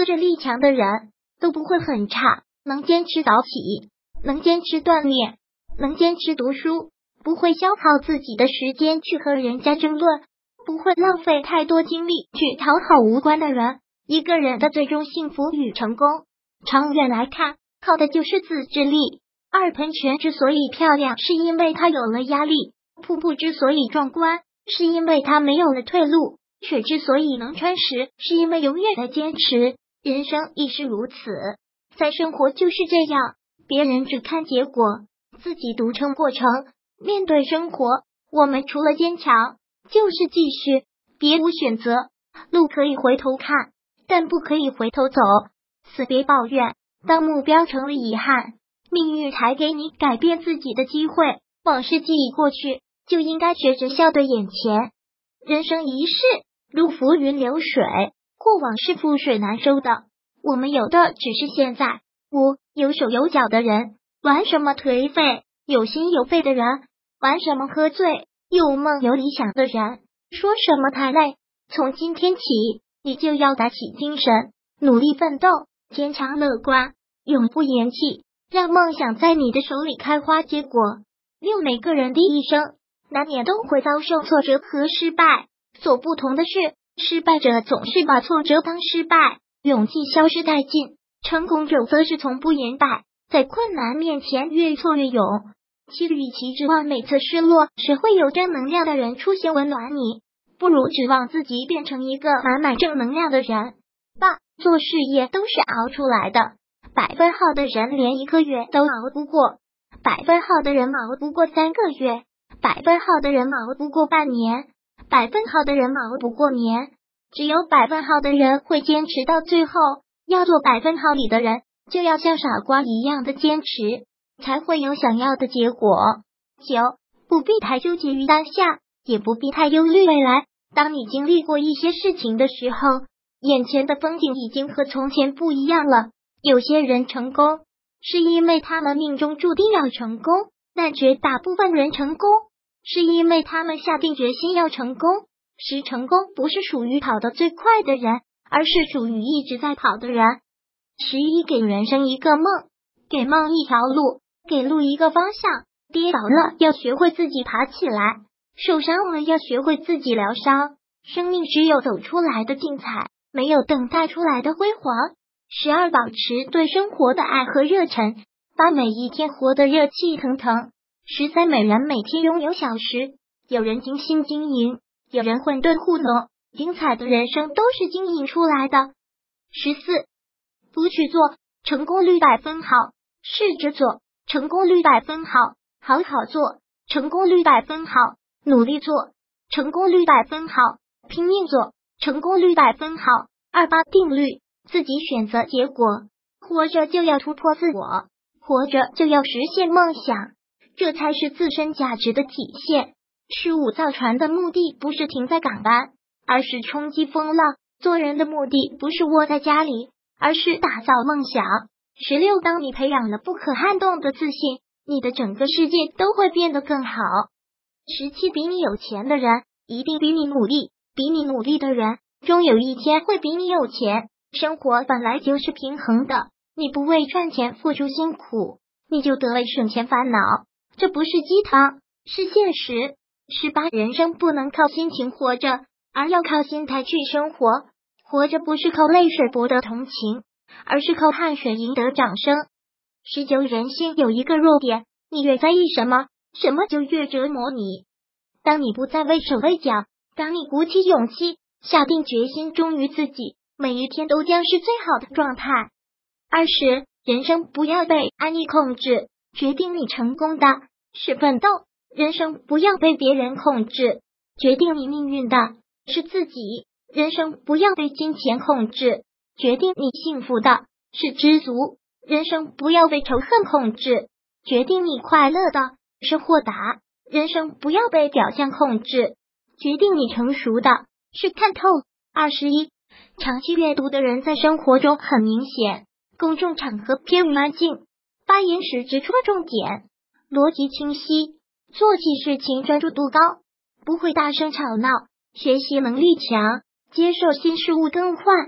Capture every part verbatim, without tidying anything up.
自制力强的人都不会很差，能坚持早起，能坚持锻炼，能坚持读书，不会消耗自己的时间去和人家争论，不会浪费太多精力去讨好无关的人。一个人的最终幸福与成功，长远来看，靠的就是自制力。二喷泉之所以漂亮，是因为它有了压力；瀑布之所以壮观，是因为它没有了退路；水之所以能穿石，是因为永远的坚持。人生亦是如此，在生活就是这样，别人只看结果，自己独撑过程。面对生活，我们除了坚强，就是继续，别无选择。路可以回头看，但不可以回头走。死别抱怨，当目标成了遗憾，命运才给你改变自己的机会。往事既已过去，就应该学着笑对眼前。人生一世，如浮云流水，过往是覆水难收的，我们有的只是现在。五有手有脚的人玩什么颓废，有心有肺的人玩什么喝醉，有梦有理想的人说什么太累。从今天起，你就要打起精神，努力奋斗，坚强乐观，永不言弃，让梦想在你的手里开花结果。六每个人的一生难免都会遭受挫折和失败，所不同的是，失败者总是把挫折当失败，勇气消失殆尽；成功者则是从不言败，在困难面前越挫越勇。其与其指望每次失落是会有正能量的人出现温暖你，不如指望自己变成一个满满正能量的人。八做事业都是熬出来的，百分好的人连一个月都熬不过，百分好的人熬不过三个月，百分好的人熬不过半年，百分好的人熬不过年。只有百分好的人会坚持到最后，要做百分好里的人，就要像傻瓜一样的坚持，才会有想要的结果。九不必太纠结于当下，也不必太忧虑未来。当你经历过一些事情的时候，眼前的风景已经和从前不一样了。有些人成功是因为他们命中注定要成功，但绝大部分人成功是因为他们下定决心要成功。实成功不是属于跑得最快的人，而是属于一直在跑的人。十一给人生一个梦，给梦一条路，给路一个方向。跌倒了要学会自己爬起来，受伤了要学会自己疗伤。生命只有走出来的精彩，没有等待出来的辉煌。十二保持对生活的爱和热忱，把每一天活得热气腾腾。十三每人每天拥有小时，有人精心经营，有人混沌糊弄，精彩的人生都是经营出来的。十四不去做，成功率百分好；试着做，成功率百分好；好好做，成功率百分好；努力做，成功率百分好；拼命做，成功率百分好。二八定律，自己选择结果。活着就要突破自我，活着就要实现梦想，这才是自身价值的体现。十五造船的目的不是停在港湾，而是冲击风浪；做人的目的不是窝在家里，而是打造梦想。十六当你培养了不可撼动的自信，你的整个世界都会变得更好。十七比你有钱的人一定比你努力，比你努力的人终有一天会比你有钱。生活本来就是平衡的，你不为赚钱付出辛苦，你就得为省钱烦恼。这不是鸡汤，是现实。十八人生不能靠心情活着，而要靠心态去生活。活着不是靠泪水博得同情，而是靠汗水赢得掌声。十九人性有一个弱点，你越在意什么，什么就越折磨你。当你不再畏手畏脚，当你鼓起勇气，下定决心忠于自己，每一天都将是最好的状态。二十人生不要被安逸控制，决定你成功的是奋斗。人生不要被别人控制，决定你命运的是自己。人生不要被金钱控制，决定你幸福的是知足。人生不要被仇恨控制，决定你快乐的是豁达。人生不要被表象控制，决定你成熟的是看透。二十一长期阅读的人在生活中很明显，公众场合偏安静，发言时直戳重点，逻辑清晰，做起事情专注度高，不会大声吵闹，学习能力强，接受新事物更换，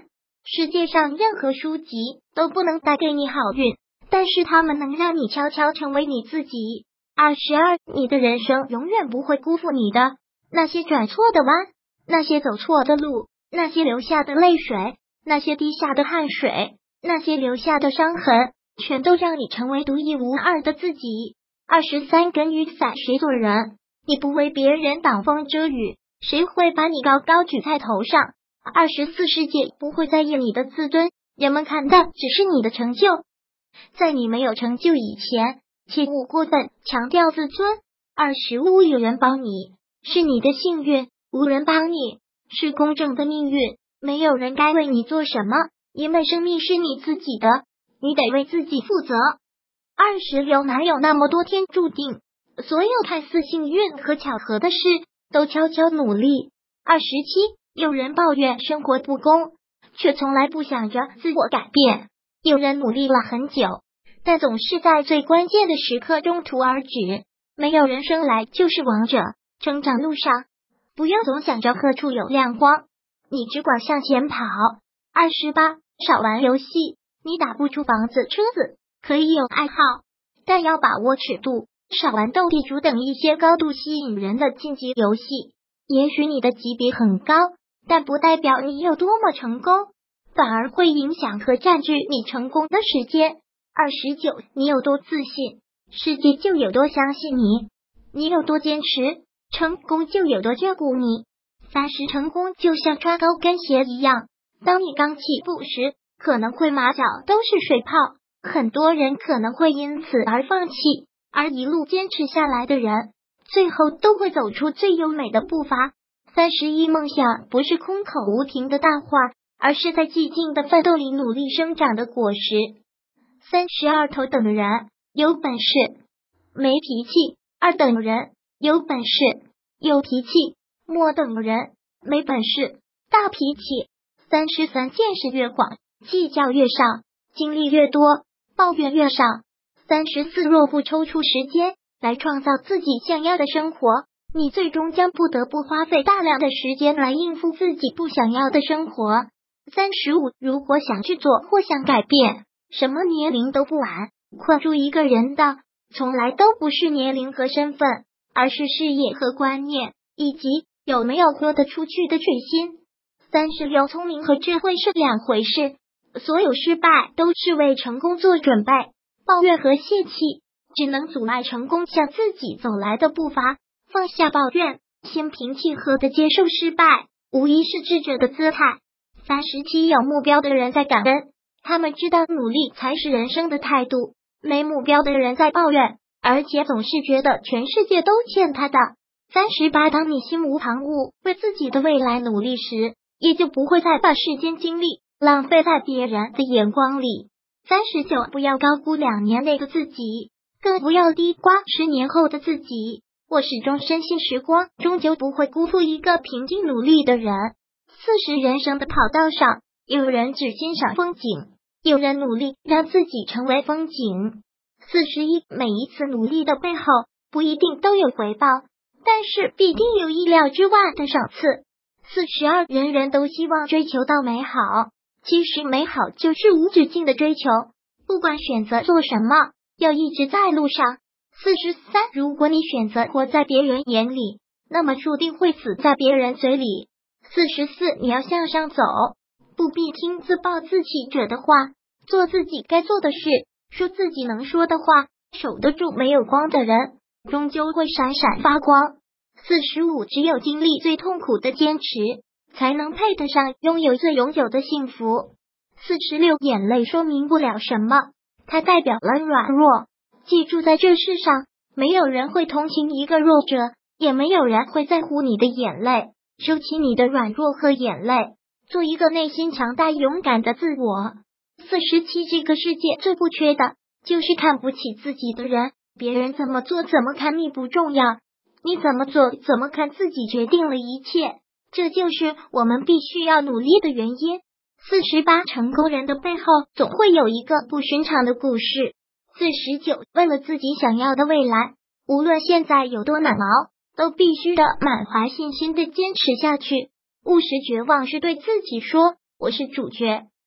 世界上任何书籍都不能带给你好运，但是它们能让你悄悄成为你自己。二十二，你的人生永远不会辜负你的。那些转错的弯，那些走错的路，那些流下的泪水，那些滴下的汗水，那些留下的伤痕，全都让你成为独一无二的自己。二十三，跟雨伞谁做人？你不为别人挡风遮雨，谁会把你高高举在头上？二十四，世界不会在意你的自尊，人们看的只是你的成就。在你没有成就以前，切勿过分强调自尊。二十五，有人帮你是你的幸运，无人帮你是公正的命运。没有人该为你做什么，因为生命是你自己的，你得为自己负责。二十六，哪有那么多天注定？所有看似幸运和巧合的事，都悄悄努力。二十七，有人抱怨生活不公，却从来不想着自我改变。有人努力了很久，但总是在最关键的时刻中途而止。没有人生来就是王者，成长路上不要总想着何处有亮光，你只管向前跑。二十八，少玩游戏，你打不出房子车子，可以有爱好，但要把握尺度，少玩斗地主等一些高度吸引人的竞技游戏。也许你的级别很高，但不代表你有多么成功，反而会影响和占据你成功的时间。二十九，你有多自信，世界就有多相信你；你有多坚持，成功就有多眷顾你。三十，成功就像穿高跟鞋一样，当你刚起步时，可能会马脚都是水泡，很多人可能会因此而放弃，而一路坚持下来的人，最后都会走出最优美的步伐。三十一，梦想不是空口无凭的大话，而是在寂静的奋斗里努力生长的果实。三十二，头等人有本事没脾气，二等人有本事有脾气，末等人没本事大脾气。三十三，见识越广，计较越少，经历越多，抱怨越少。三十四，若不抽出时间来创造自己想要的生活，你最终将不得不花费大量的时间来应付自己不想要的生活。三十五，如果想去做或想改变，什么年龄都不晚。困住一个人的从来都不是年龄和身份，而是事业和观念，以及有没有豁得出去的决心。三十六，聪明和智慧是两回事，所有失败都是为成功做准备，抱怨和泄气只能阻碍成功向自己走来的步伐。放下抱怨，心平气和的接受失败，无疑是智者的姿态。三十七，有目标的人在感恩，他们知道努力才是人生的态度。没目标的人在抱怨，而且总是觉得全世界都欠他的。三十八，当你心无旁骛，为自己的未来努力时，也就不会再把时间精力浪费在别人的眼光里。三十九，不要高估两年内的自己，更不要低估十年后的自己。我始终深信时光终究不会辜负一个平静努力的人。四十，人生的跑道上，有人只欣赏风景，有人努力让自己成为风景。四十一，每一次努力的背后不一定都有回报，但是必定有意料之外的赏赐。四十二，人人都希望追求到美好，其实美好就是无止境的追求，不管选择做什么，要一直在路上。四十三，如果你选择活在别人眼里，那么注定会死在别人嘴里。四十四，你要向上走，不必听自暴自弃者的话，做自己该做的事，说自己能说的话，守得住没有光的人，终究会闪闪发光。四十五，只有经历最痛苦的坚持，才能配得上拥有最永久的幸福。四十六，眼泪说明不了什么，它代表了软弱。记住，在这世上，没有人会同情一个弱者，也没有人会在乎你的眼泪。收起你的软弱和眼泪，做一个内心强大勇敢的自我。四十七，这个世界最不缺的就是看不起自己的人，别人怎么做怎么看你不重要，你怎么做怎么看自己决定了一切，这就是我们必须要努力的原因。四十八，成功人的背后总会有一个不寻常的故事。四十九，为了自己想要的未来，无论现在有多难熬，都必须的满怀信心的坚持下去。务实绝望是对自己说，我是主角，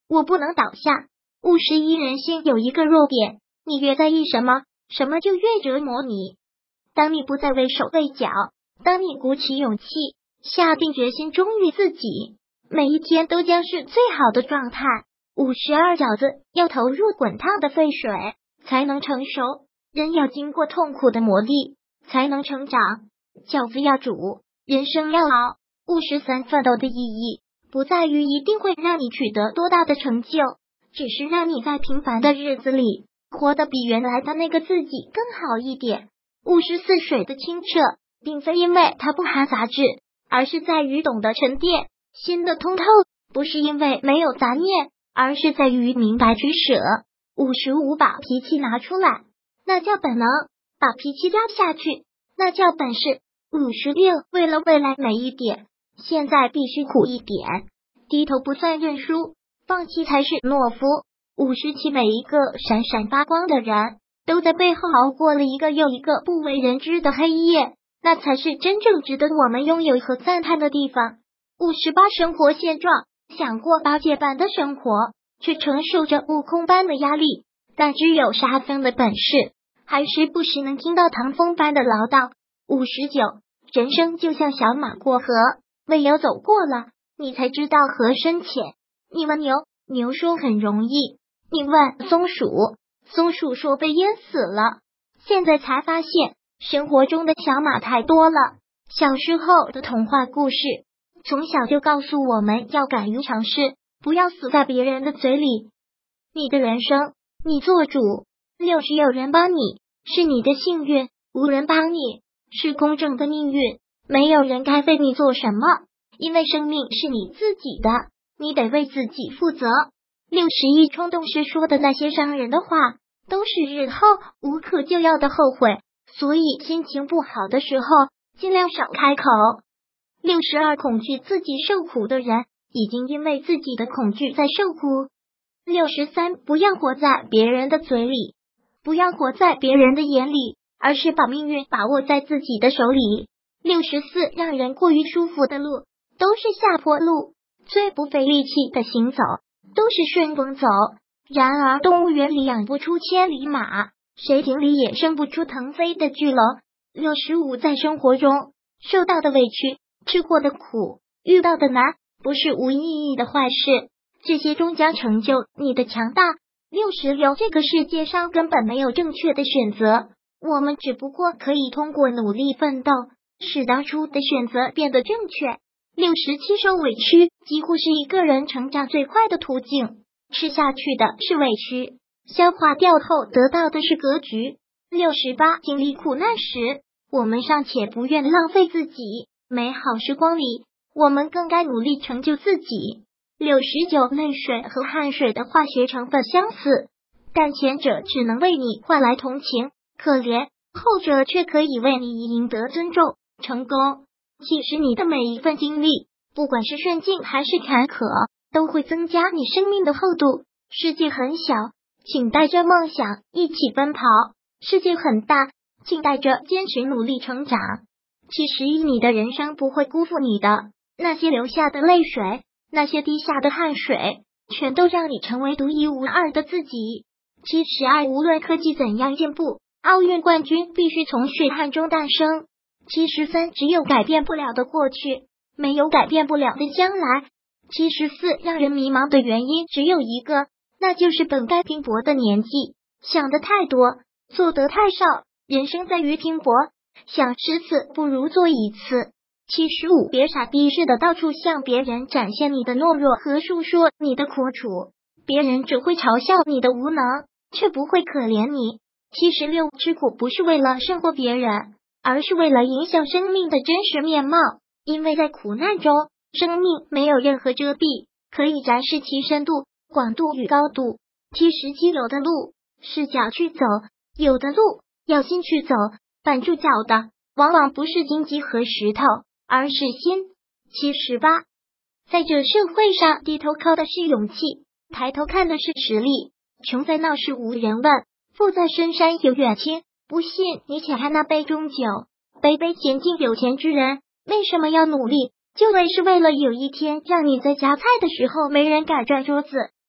我不能倒下。五十一人性有一个弱点，你越在意什么，什么就越折磨你。当你不再畏手畏脚，当你鼓起勇气，下定决心忠于自己，每一天都将是最好的状态。五十二饺子要投入滚烫的沸水才能成熟，人要经过痛苦的磨砺才能成长。饺子要煮，人生要熬。五十三奋斗的意义不在于一定会让你取得多大的成就，只是让你在平凡的日子里活得比原来的那个自己更好一点。五十四水的清澈并非因为它不含杂质，而是在于懂得沉淀，心的通透，不是因为没有杂念，而是在于明白取舍。五十五把脾气拿出来，那叫本能；把脾气压下去，那叫本事。五十六为了未来美一点，现在必须苦一点。低头不算认输，放弃才是懦夫。五十七每一个闪闪发光的人，都在背后熬过了一个又一个不为人知的黑夜，那才是真正值得我们拥有和赞叹的地方。五十八生活现状，想过八戒般的生活，却承受着悟空般的压力，但只有沙僧的本事，还是不时能听到唐风般的唠叨。五十九，人生就像小马过河，唯有走过了，你才知道河深浅。你问牛，牛说很容易；你问松鼠，松鼠说被淹死了。现在才发现，生活中的小马太多了。小时候的童话故事，从小就告诉我们要敢于尝试，不要死在别人的嘴里。你的人生，你做主。六十有人帮你，是你的幸运；无人帮你，是公正的命运。没有人该为你做什么，因为生命是你自己的，你得为自己负责。六十一冲动时说的那些伤人的话，都是日后无可救药的后悔，所以心情不好的时候，尽量少开口。六十二恐惧自己受苦的人，已经因为自己的恐惧在受苦。六十三不要活在别人的嘴里，不要活在别人的眼里，而是把命运把握在自己的手里。六十四让人过于舒服的路，都是下坡路；最不费力气的行走，都是顺风走。然而动物园里养不出千里马，水井里也生不出腾飞的巨龙。六十五在生活中受到的委屈，吃过的苦，遇到的难，不是无意义的坏事，这些终将成就你的强大。六十六这个世界上根本没有正确的选择，我们只不过可以通过努力奋斗，使当初的选择变得正确。六十七受委屈几乎是一个人成长最快的途径，吃下去的是委屈，消化掉后得到的是格局。六十八经历苦难时，我们尚且不愿浪费自己，美好时光里，我们更该努力成就自己。六十九泪水和汗水的化学成分相似，但前者只能为你换来同情可怜，后者却可以为你赢得尊重成功。其实你的每一份经历，不管是顺境还是坎坷，都会增加你生命的厚度。世界很小，请带着梦想一起奔跑；世界很大，请带着坚持努力成长。其实你的人生不会辜负你的，那些流下的泪水，那些滴下的汗水，全都让你成为独一无二的自己。七十二无论科技怎样进步，奥运冠军必须从血汗中诞生。七十三只有改变不了的过去，没有改变不了的将来。七十四让人迷茫的原因只有一个，那就是本该拼搏的年纪，想的太多，做得太少。人生在于拼搏，想十次不如做一次。七十五别傻逼似的到处向别人展现你的懦弱和诉说你的苦楚，别人只会嘲笑你的无能，却不会可怜你。七十六吃苦不是为了胜过别人，而是为了影响生命的真实面貌，因为在苦难中，生命没有任何遮蔽，可以展示其深度、广度与高度。七十七有的路是脚去走，有的路要心去走，绊住脚的往往不是荆棘和石头，而是心。七十八在这社会上，低头靠的是勇气，抬头看的是实力。穷在闹市无人问，富在深山有远亲。不信你且看那杯中酒，杯杯前进有钱之人为什么要努力？就为是为了有一天让你在夹菜的时候没人敢转桌子，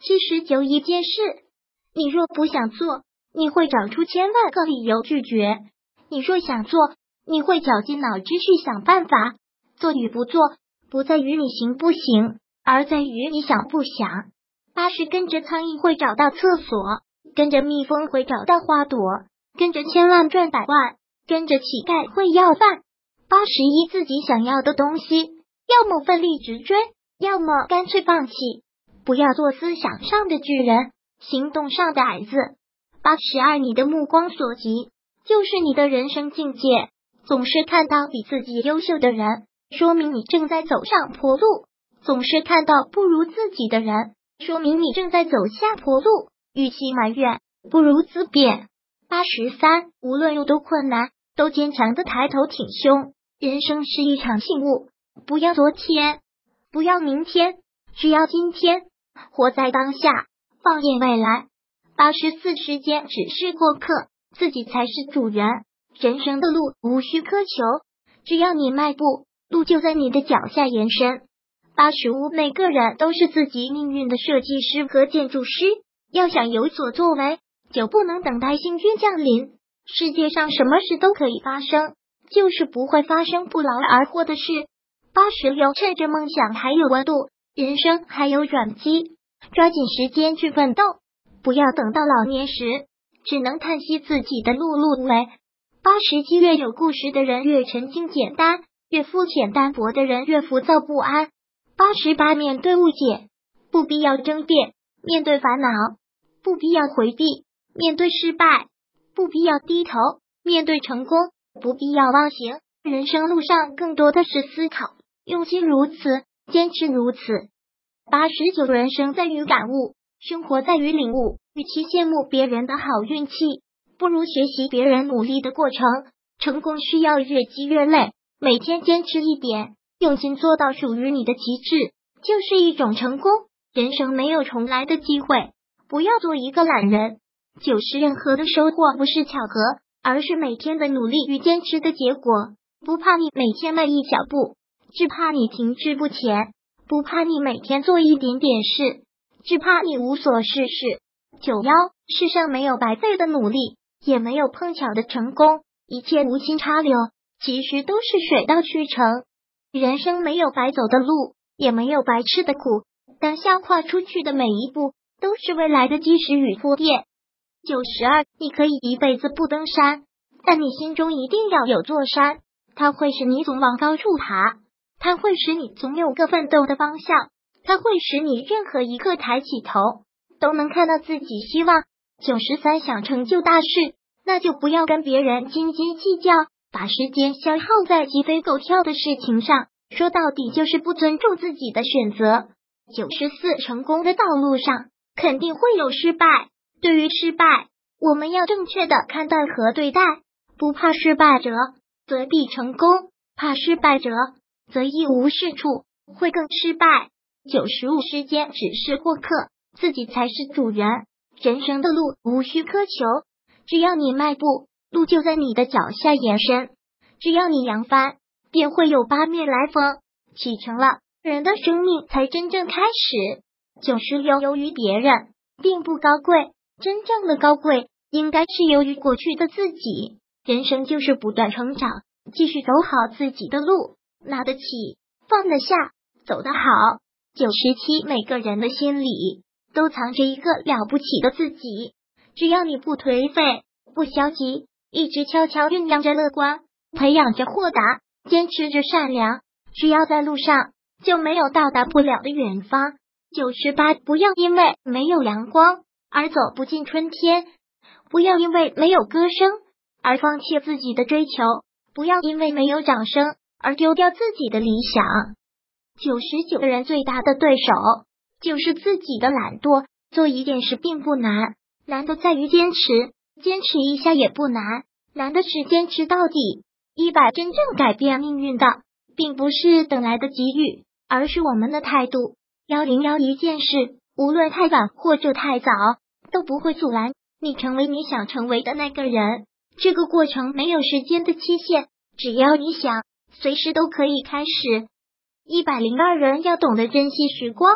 七十九一件事，你若不想做，你会找出千万个理由拒绝；你若想做，你会绞尽脑汁去想办法。做与不做，不在于你行不行，而在于你想不想。八十跟着苍蝇会找到厕所，跟着蜜蜂会找到花朵，跟着千万赚百万，跟着乞丐会要饭。八十一自己想要的东西，要么奋力直追，要么干脆放弃。不要做思想上的巨人，行动上的矮子。八十二你的目光所及，就是你的人生境界。总是看到比自己优秀的人，说明你正在走上坡路；总是看到不如自己的人，说明你正在走下坡路。与其埋怨，不如自辩。八十三无论有多困难，都坚强的抬头挺胸。人生是一场幸物，不要昨天，不要明天，只要今天，活在当下，放眼未来。八十四时间只是过客，自己才是主人。人生的路无需苛求，只要你迈步，路就在你的脚下延伸。八十五每个人都是自己命运的设计师和建筑师，要想有所作为，就不能等待幸运降临。世界上什么事都可以发生，就是不会发生不劳而获的事。八十六趁着梦想还有温度，人生还有转机，抓紧时间去奋斗，不要等到老年时只能叹息自己的碌碌无为。八十七越有故事的人越沉静简单，越肤浅淡薄的人越浮躁不安。八十八面对误解，不必要争辩；面对烦恼，不必要回避；面对失败，不必要低头；面对成功，不必要忘形。人生路上更多的是思考，用心如此，坚持如此。八十九人生在于感悟，生活在于领悟。与其羡慕别人的好运气，不如学习别人努力的过程。成功需要越积越累，每天坚持一点，用心做到属于你的极致，就是一种成功。人生没有重来的机会，不要做一个懒人。就是任何的收获不是巧合，而是每天的努力与坚持的结果。不怕你每天迈一小步，只怕你停滞不前；不怕你每天做一点点事，只怕你无所事事。九幺，世上没有白费的努力，也没有碰巧的成功，一切无心插柳，其实都是水到渠成。人生没有白走的路，也没有白吃的苦，当下跨出去的每一步，都是未来的基石与铺垫。九十二，你可以一辈子不登山，但你心中一定要有座山，它会使你总往高处爬，它会使你总有个奋斗的方向，它会使你任何一刻抬起头都能看到自己希望。九十三，想成就大事，那就不要跟别人斤斤计较，把时间消耗在鸡飞狗跳的事情上，说到底就是不尊重自己的选择。九十四，成功的道路上肯定会有失败，对于失败，我们要正确的看待和对待，不怕失败者，则必成功；怕失败者，则一无是处，会更失败。九十五，时间只是过客，自己才是主人。人生的路无需苛求，只要你迈步，路就在你的脚下延伸；只要你扬帆，便会有八面来风。启程了，人的生命才真正开始。九十六，由于别人并不高贵，真正的高贵应该是由于过去的自己。人生就是不断成长，继续走好自己的路，拿得起，放得下，走得好。九十七，每个人的心里都藏着一个了不起的自己，只要你不颓废，不消极，一直悄悄酝酿着乐观，培养着豁达，坚持着善良，只要在路上，就没有到达不了的远方。九十八，不要因为没有阳光而走不进春天，不要因为没有歌声而放弃自己的追求，不要因为没有掌声而丢掉自己的理想。九十九个人最大的对手就是自己的懒惰。做一件事并不难，难的在于坚持，坚持一下也不难，难的是坚持到底。一百真正改变命运的，并不是等来的机遇，而是我们的态度。幺零幺一件事，无论太晚或者太早，都不会阻拦你成为你想成为的那个人。这个过程没有时间的期限，只要你想，随时都可以开始。一百零二人要懂得珍惜时光，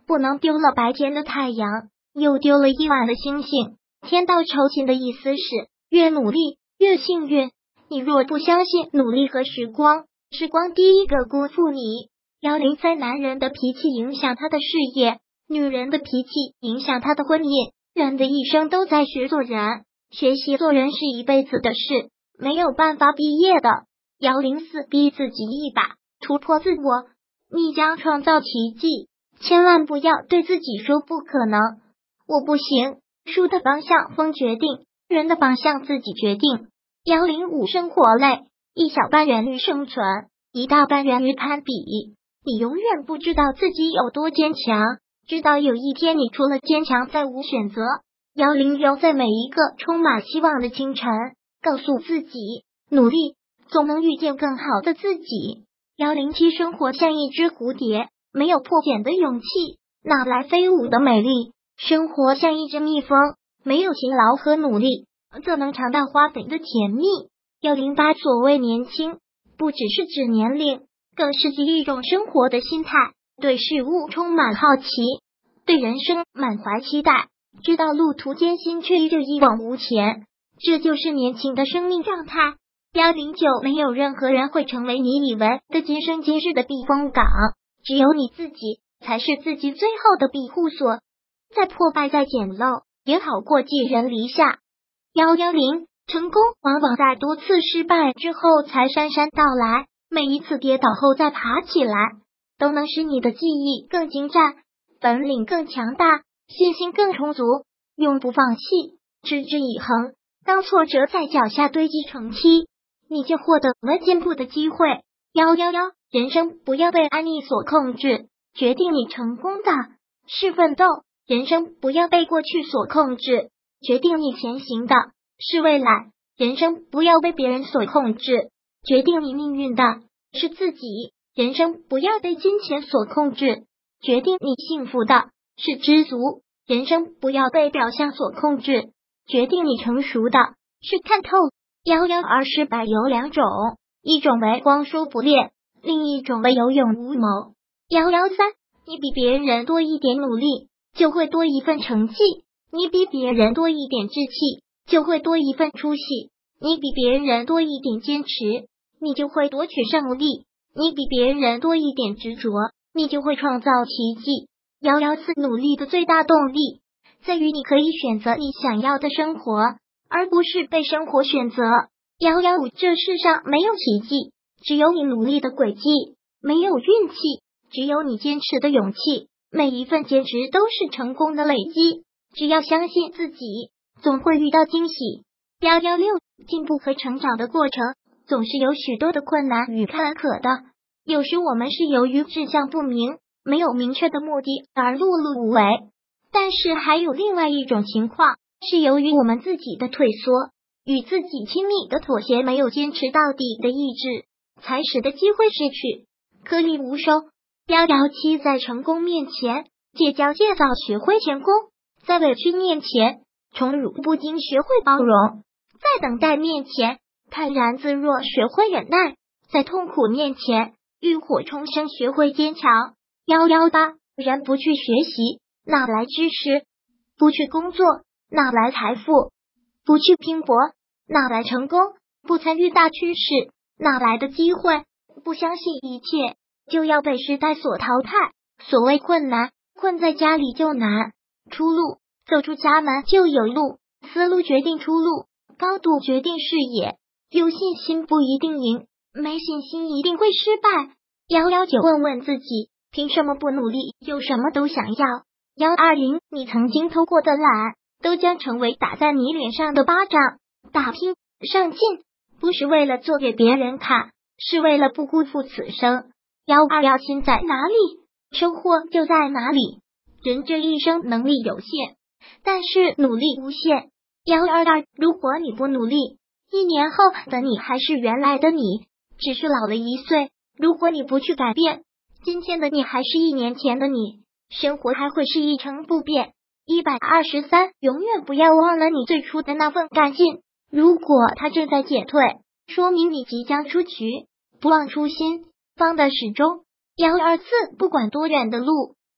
不能丢了白天的太阳，又丢了夜晚的星星。天道酬勤的意思是越努力越幸运。你若不相信努力和时光，时光第一个辜负你。幺零三男人的脾气影响他的事业，女人的脾气影响他的婚姻。人的一生都在学做人，学习做人是一辈子的事，没有办法毕业的。幺零四逼自己一把，突破自我，你将创造奇迹。千万不要对自己说不可能，我不行。树的方向风决定，人的方向自己决定。幺零五生活累，一小半源于生存，一大半源于攀比。你永远不知道自己有多坚强，直到有一天你除了坚强再无选择。幺零六在每一个充满希望的清晨，告诉自己，努力总能遇见更好的自己。幺零七生活像一只蝴蝶，没有破茧的勇气，哪来飞舞的美丽？生活像一只蜜蜂，没有勤劳和努力，怎能尝到花粉的甜蜜？幺零八所谓年轻，不只是指年龄，更是指一种生活的心态，对事物充满好奇，对人生满怀期待，知道路途艰辛却依旧一往无前，这就是年轻的生命状态。幺零九没有任何人会成为你以为的今生今世的避风港，只有你自己才是自己最后的庇护所。再破败再简陋，也好过寄人篱下。幺幺零成功往往在多次失败之后才姗姗到来，每一次跌倒后再爬起来，都能使你的记忆更精湛，本领更强大，信心更充足。永不放弃，持之以恒。当挫折在脚下堆积成梯，你就获得了进步的机会。幺幺幺人生不要被安逸所控制，决定你成功的是奋斗。人生不要被过去所控制，决定你前行的是未来。人生不要被别人所控制，决定你命运的是自己。人生不要被金钱所控制，决定你幸福的是知足。人生不要被表象所控制，决定你成熟的是看透。幺幺二失败有两种，一种为光说不练，另一种为有勇无谋。幺幺三你比别人多一点努力，就会多一份成绩；你比别人多一点志气，就会多一份出息；你比别人多一点坚持，你就会夺取胜利；你比别人多一点执着，你就会创造奇迹。幺幺四努力的最大动力在于你可以选择你想要的生活，而不是被生活选择。幺幺五这世上没有奇迹，只有你努力的轨迹；没有运气，只有你坚持的勇气。每一份坚持都是成功的累积，只要相信自己，总会遇到惊喜。幺幺六进步和成长的过程总是有许多的困难与坎坷的，有时我们是由于志向不明，没有明确的目的而碌碌无为，但是还有另外一种情况，是由于我们自己的退缩，与自己亲密的妥协，没有坚持到底的意志，才使得机会失去，颗粒无收。幺幺七在成功面前戒骄戒躁，学会谦恭；在委屈面前宠辱不惊，学会包容；在等待面前泰然自若，学会忍耐；在痛苦面前浴火重生，学会坚强。幺幺八人不去学习，哪来知识？不去工作，哪来财富？不去拼搏，哪来成功？不参与大趋势，哪来的机会？不相信一切，就要被时代所淘汰。所谓困难，困在家里就难；出路，走出家门就有路。思路决定出路，高度决定视野。有信心不一定赢，没信心一定会失败。幺幺九问问自己，凭什么不努力？有什么都想要。幺二零你曾经偷过的懒，都将成为打在你脸上的巴掌。打拼上进，不是为了做给别人看，是为了不辜负此生。幺二要心在哪里，收获就在哪里。人这一生能力有限，但是努力无限。幺二二如果你不努力，一年后的你还是原来的你，只是老了一岁。如果你不去改变，今天的你还是一年前的你，生活还会是一成不变。一百二十三永远不要忘了你最初的那份干劲，如果它正在减退，说明你即将出局。不忘初心，方得始终。幺二四不管多远的路，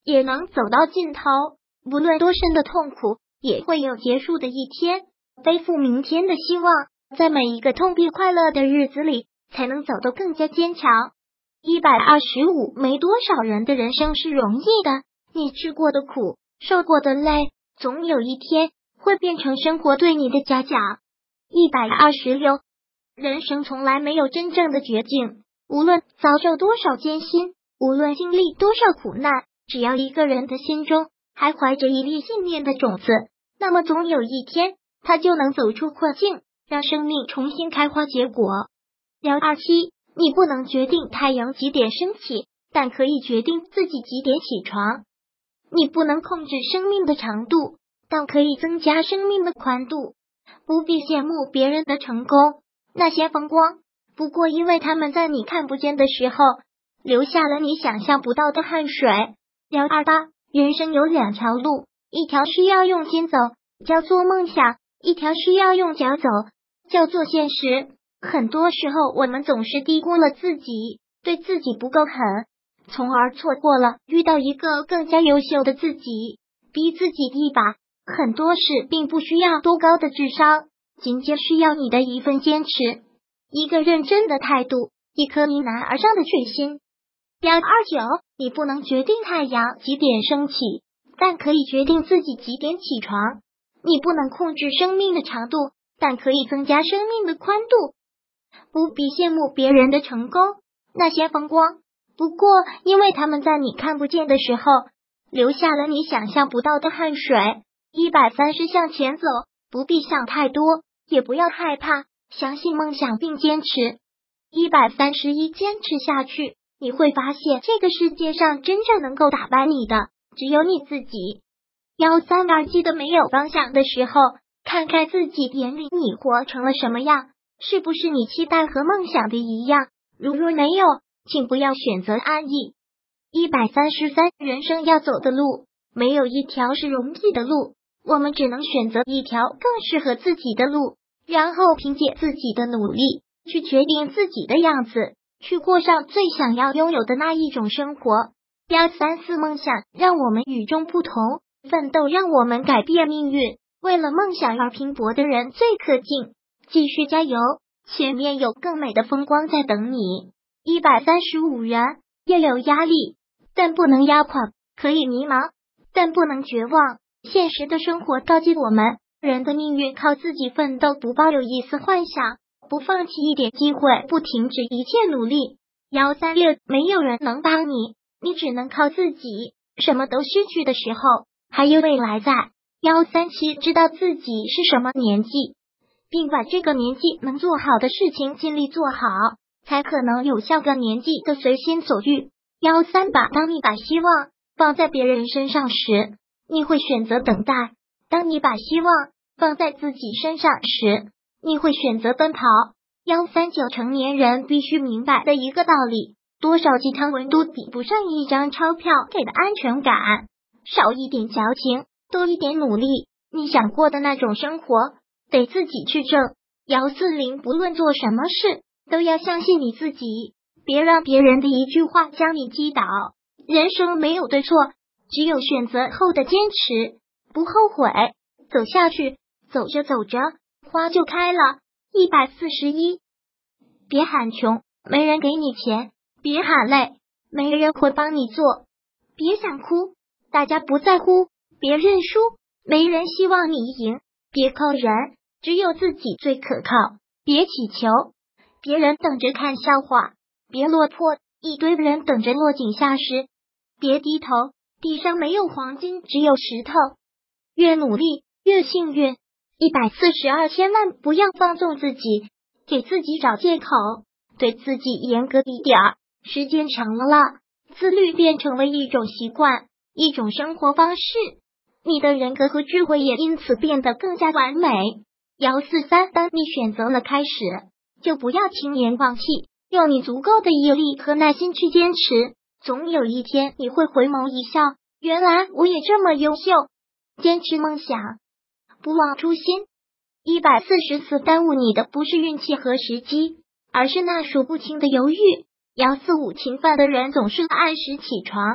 也能走到尽头。无论多深的痛苦，也会有结束的一天。背负明天的希望，在每一个痛并快乐的日子里，才能走得更加坚强。一百二十五，没多少人的人生是容易的，你吃过的苦，受过的累，总有一天会变成生活对你的嘉奖。一百二十六，人生从来没有真正的绝境，无论遭受多少艰辛，无论经历多少苦难，只要一个人的心中还怀着一粒信念的种子，那么总有一天他就能走出困境，让生命重新开花结果。幺二七，你不能决定太阳几点升起，但可以决定自己几点起床。你不能控制生命的长度，但可以增加生命的宽度。不必羡慕别人的成功，那些风光不过因为他们在你看不见的时候留下了你想象不到的汗水。幺二八，人生有两条路，一条是要用心走，叫做梦想；一条是要用脚走，叫做现实。很多时候我们总是低估了自己，对自己不够狠，从而错过了遇到一个更加优秀的自己。逼自己一把，很多事并不需要多高的智商，仅仅需要你的一份坚持，一个认真的态度，一颗迎难而上的决心。幺二九，你不能决定太阳几点升起，但可以决定自己几点起床。你不能控制生命的长度，但可以增加生命的宽度。不必羡慕别人的成功，那些风光不过因为他们在你看不见的时候留下了你想象不到的汗水。一百三十，向前走，不必想太多，也不要害怕，相信梦想并坚持。一百三十一，坚持下去，你会发现这个世界上真正能够打败你的只有你自己。幺三二，记得没有方向的时候，看看自己眼里你活成了什么样，是不是你期待和梦想的一样？如若没有，请不要选择安逸。一百三十三，人生要走的路，没有一条是容易的路，我们只能选择一条更适合自己的路，然后凭借自己的努力，去决定自己的样子，去过上最想要拥有的那一种生活。幺三四，梦想让我们与众不同，奋斗让我们改变命运，为了梦想而拼搏的人最可敬，继续加油，前面有更美的风光在等你。一百三十五，人要有压力，但不能压垮，可以迷茫，但不能绝望。现实的生活告诫我们，人的命运靠自己奋斗，不抱有一丝幻想，不放弃一点机会，不停止一切努力。幺三六，没有人能帮你，你只能靠自己，什么都失去的时候，还有未来在。幺三七，知道自己是什么年纪，并把这个年纪能做好的事情尽力做好，才可能有下个年纪的随心所欲。幺三八，当你把希望放在别人身上时，你会选择等待；当你把希望放在自己身上时，你会选择奔跑。幺三九，成年人必须明白的一个道理，多少鸡汤文都比不上一张钞票给的安全感。少一点矫情，多一点努力，你想过的那种生活得自己去挣。幺四零，不论做什么事都要相信你自己，别让别人的一句话将你击倒。人生没有对错，只有选择后的坚持，不后悔。走下去，走着走着花就开了。一百四十一，别喊穷，没人给你钱；别喊累，没人会帮你做；别想哭，大家不在乎；别认输，没人希望你赢；别靠人，只有自己最可靠；别祈求，别人等着看笑话；别落魄，一堆人等着落井下石；别低头，地上没有黄金，只有石头。越努力越幸运。一百四十二，千万不要放纵自己，给自己找借口，对自己严格一点儿。时间长了，自律变成了一种习惯，一种生活方式，你的人格和智慧也因此变得更加完美。幺四三，当你选择了开始，就不要轻言放弃，用你足够的毅力和耐心去坚持，总有一天你会回眸一笑，原来我也这么优秀。坚持梦想，不忘初心。一百四十四，耽误你的不是运气和时机，而是那数不清的犹豫。幺四五，勤奋的人总是按时起床，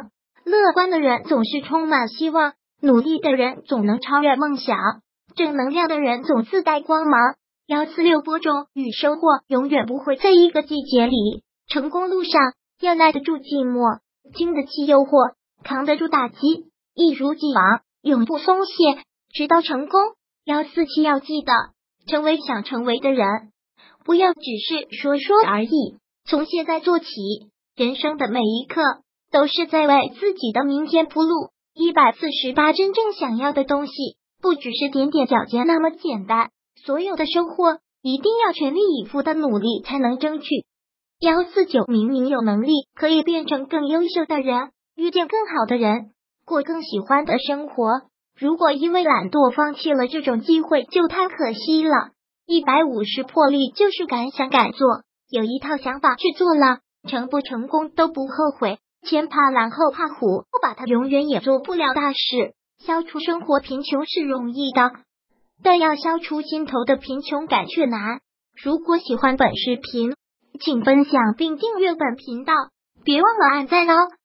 乐观的人总是充满希望，努力的人总能超越梦想，正能量的人总自带光芒。幺四六播种与收获永远不会在一个季节里，成功路上要耐得住寂寞，经得起诱惑，扛得住打击，一如既往，永不松懈，直到成功。幺四七要记得，成为想成为的人，不要只是说说而已。从现在做起，人生的每一刻都是在为自己的明天铺路。一百四十八，真正想要的东西，不只是点点脚尖那么简单。所有的收获一定要全力以赴的努力才能争取。幺四九，明明有能力可以变成更优秀的人，遇见更好的人，过更喜欢的生活，如果因为懒惰放弃了这种机会，就太可惜了。一百五十，魄力就是敢想敢做，有一套想法去做了，成不成功都不后悔。前怕狼后怕虎，不把它永远也做不了大事。消除生活贫穷是容易的，但要消除心头的贫穷感却难。如果喜欢本视频，请分享并订阅本频道，别忘了按赞哦。